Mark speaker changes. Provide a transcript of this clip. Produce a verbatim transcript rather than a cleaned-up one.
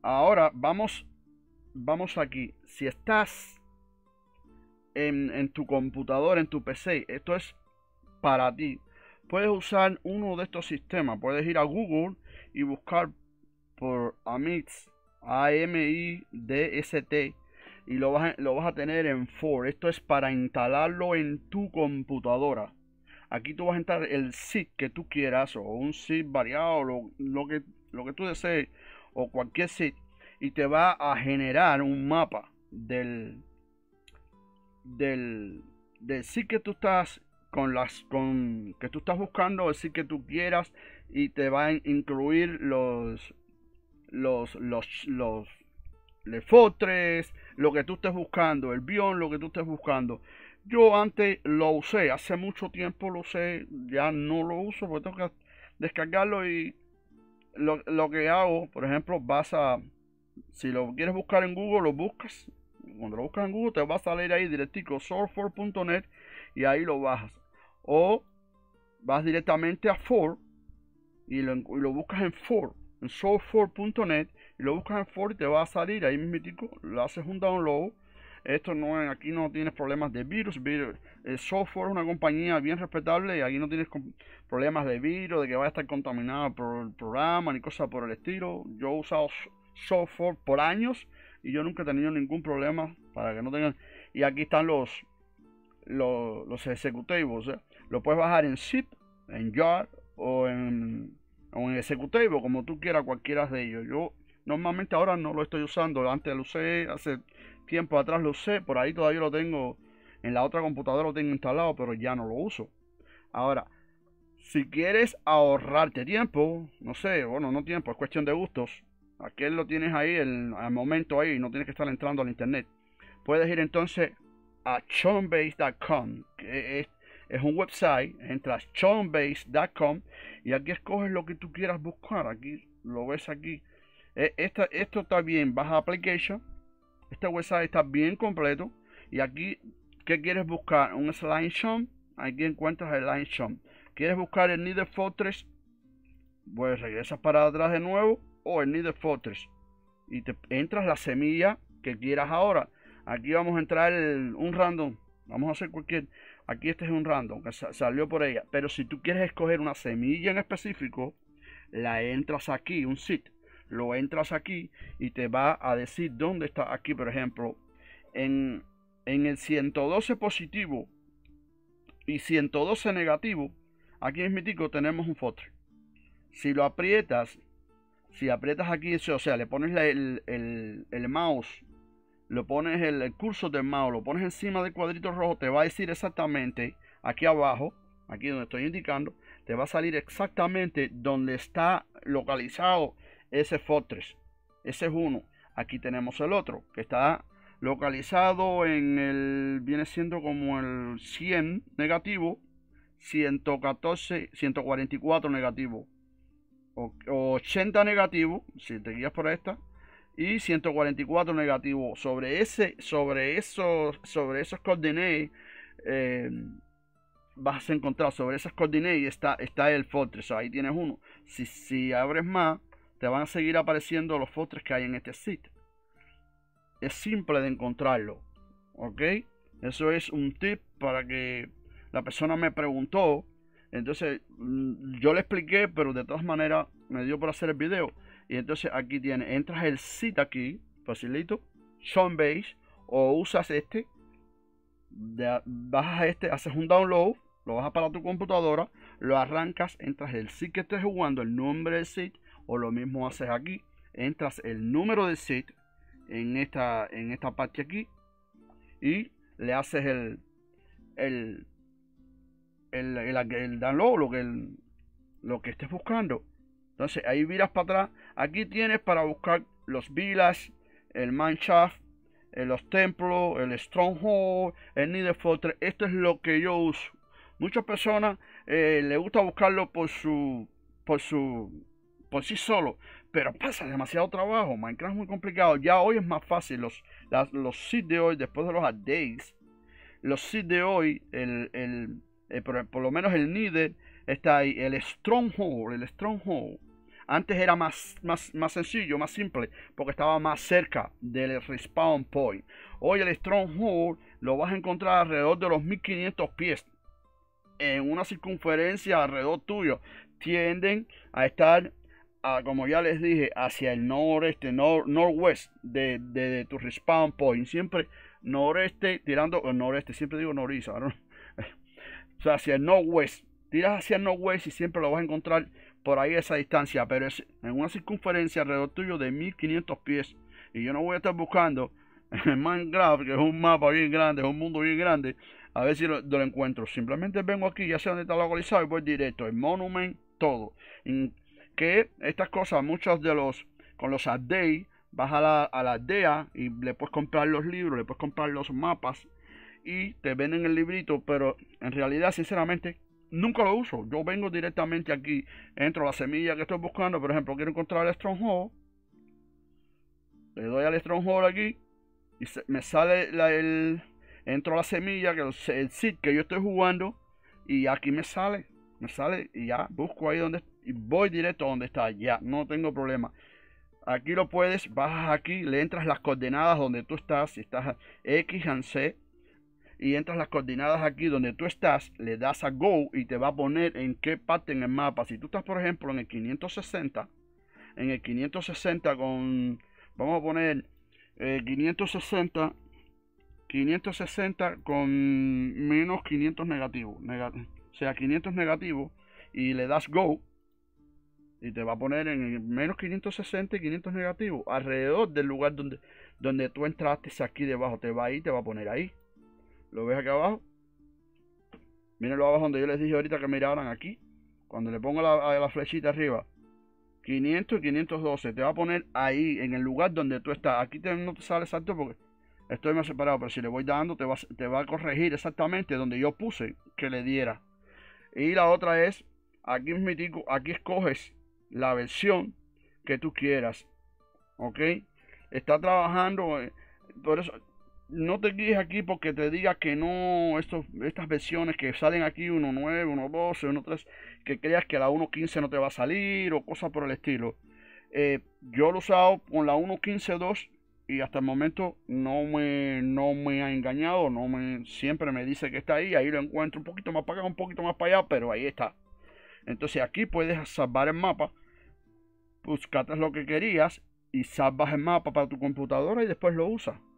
Speaker 1: Ahora vamos, vamos aquí. Si estás en, en tu computadora, en tu P C, esto es para ti. Puedes usar uno de estos sistemas. Puedes ir a Google y buscar por Amidst, A M I D S T, y lo vas, a, lo vas a tener en For. Esto es para instalarlo en tu computadora. Aquí tú vas a entrar el zip que tú quieras, o un zip variado, lo, lo, que, lo que tú desees, o cualquier zip, y te va a generar un mapa del, del, del zip que tú estás con las con que tú estás buscando, el zip que tú quieras, y te va a incluir los los los los lefotres, lo que tú estés buscando, el bion, lo que tú estés buscando. Yo antes lo usé, hace mucho tiempo lo usé, ya no lo uso porque tengo que descargarlo. Y lo, lo que hago, por ejemplo, vas a, si lo quieres buscar en Google, lo buscas. Cuando lo buscas en Google te va a salir ahí directico source four punto net, y ahí lo bajas. O vas directamente a For y lo, y lo buscas en For, en source four punto net, y lo buscas en For y te va a salir ahí mismo. Lo haces un download. Esto no es, aquí no tienes problemas de virus. virus el software es una compañía bien respetable, y aquí no tienes problemas de virus, de que vaya a estar contaminado por el programa ni cosas por el estilo. Yo he usado software por años y yo nunca he tenido ningún problema para que no tengan. Y aquí están los los, los ejecutables, ¿eh? Lo puedes bajar en zip, en jar o en o en executable, como tú quieras, cualquiera de ellos. Yo normalmente ahora no lo estoy usando, antes lo usé, hace tiempo atrás lo usé, por ahí todavía lo tengo, en la otra computadora lo tengo instalado, pero ya no lo uso. Ahora, si quieres ahorrarte tiempo, no sé, bueno, no tiempo, es cuestión de gustos. Aquel lo tienes ahí, el, al momento ahí, no tienes que estar entrando al internet. Puedes ir entonces a chonbase punto com, que es, es un website. Entras chonbase punto com y aquí escoges lo que tú quieras buscar. Aquí lo ves aquí. Esta, esto está bien, baja application. Este website está bien completo. Y aquí, ¿qué quieres buscar? Un slime shop. Aquí encuentras el slime shop. ¿Quieres buscar el Nether Fortress? Pues regresas para atrás de nuevo. O el Nether Fortress. Y te entras la semilla que quieras ahora. Aquí vamos a entrar el, un random. Vamos a hacer cualquier. Aquí este es un random que salió por ella. Pero si tú quieres escoger una semilla en específico, la entras aquí, un sit. Lo entras aquí y te va a decir dónde está. Aquí, por ejemplo, en, en el ciento doce positivo y ciento doce negativo, aquí en Mitico tenemos un Fortress. Si lo aprietas, si aprietas aquí, o sea, le pones la, el, el, el mouse, lo pones el, el cursor del mouse, lo pones encima del cuadrito rojo, te va a decir exactamente aquí abajo, aquí donde estoy indicando, te va a salir exactamente donde está localizado ese Fortress. Ese es uno. Aquí tenemos el otro, que está localizado en el, viene siendo como el cien negativo, ciento catorce, ciento cuarenta y cuatro negativo, o, o ochenta negativo, si te guías por esta, y ciento cuarenta y cuatro negativo. Sobre ese, sobre esos, sobre esos coordinates, eh, vas a encontrar sobre esas coordinates está, está el Fortress. Ahí tienes uno. Si, si abres más, te van a seguir apareciendo los Fortress que hay en este sitio. Es simple de encontrarlo, ok. Eso es un tip para que la persona me preguntó. Entonces yo le expliqué, pero de todas maneras me dio por hacer el video. Y entonces aquí tiene, entras el sitio aquí, facilito, Chonbase, o usas este, de, bajas este, haces un download, lo bajas para tu computadora, lo arrancas, entras el sitio que estés jugando, el nombre del sitio, o lo mismo haces aquí, entras el número del sitio en esta, en esta parte aquí, y le haces el, el, el, el, el download, lo que, el, lo que estés buscando. Entonces ahí viras para atrás. Aquí tienes para buscar los villas, el mineshaft, los templos, el stronghold, el Nether Fortress. Esto es lo que yo uso. Muchas personas eh, les gusta buscarlo por su, por su, por sí solo, pero pasa demasiado trabajo. Minecraft es muy complicado. Ya hoy es más fácil. Los, las, los seeds de hoy, después de los updates, los seeds de hoy, el, el, el por, por lo menos el Nether está ahí, el Stronghold, el Stronghold. Antes era más, más, más sencillo, más simple, porque estaba más cerca del respawn point. Hoy el Stronghold lo vas a encontrar alrededor de los mil quinientos pies, en una circunferencia alrededor tuyo. Tienden a estar, a, como ya les dije, hacia el noreste, nor, norwest de, de, de tu respawn point. Siempre noreste, tirando el noreste, siempre digo noriza, ¿no? O sea, hacia el norwest. Tiras hacia el norwest y siempre lo vas a encontrar por ahí a esa distancia, pero es en una circunferencia alrededor tuyo de mil quinientos pies. Y yo no voy a estar buscando en Minecraft, que es un mapa bien grande, es un mundo bien grande, a ver si lo, lo encuentro. Simplemente vengo aquí, ya sé dónde está localizado, y voy directo. El Monument, todo. En que estas cosas, muchos de los, con los updates, vas a la, a la aldea y le puedes comprar los libros, le puedes comprar los mapas y te venden el librito, pero en realidad, sinceramente, nunca lo uso. Yo vengo directamente aquí, entro a la semilla que estoy buscando. Por ejemplo, quiero encontrar el Stronghold, le doy al Stronghold aquí y se, me sale la, el, entro a la semilla, que el, el seed que yo estoy jugando, y aquí me sale, me sale y ya busco ahí donde, y voy directo a donde está, ya, no tengo problema. Aquí lo puedes, bajas aquí, le entras las coordenadas donde tú estás, si estás X and C, y entras las coordenadas aquí donde tú estás, le das a Go y te va a poner en qué parte en el mapa. Si tú estás, por ejemplo, en el quinientos sesenta, en el quinientos sesenta con, vamos a poner eh, quinientos sesenta, quinientos sesenta con menos quinientos negativo, neg o sea, quinientos negativo, y le das Go y te va a poner en menos quinientos sesenta y quinientos negativo, alrededor del lugar donde, donde tú entraste. Aquí debajo te va a ir, te va a poner ahí. ¿Lo ves aquí abajo? Mírenlo abajo donde yo les dije ahorita que miraran aquí. Cuando le pongo la, la flechita arriba, quinientos y quinientos doce, te va a poner ahí, en el lugar donde tú estás. Aquí te, no te sale exacto porque estoy más separado, pero si le voy dando, te va, te va a corregir exactamente donde yo puse que le diera. Y la otra es, aquí mismo, aquí escoges la versión que tú quieras. ¿Ok? Está trabajando, eh, por eso... No te guíes aquí porque te diga que no, estos, estas versiones que salen aquí, uno punto nueve, uno punto doce, uno punto tres, que creas que la uno punto quince no te va a salir o cosas por el estilo. Eh, yo lo he usado con la uno punto quince punto dos y hasta el momento no me, no me ha engañado, no me, siempre me dice que está ahí, ahí lo encuentro un poquito más para acá, un poquito más para allá, pero ahí está. Entonces aquí puedes salvar el mapa, buscaste lo que querías y salvas el mapa para tu computadora y después lo usas.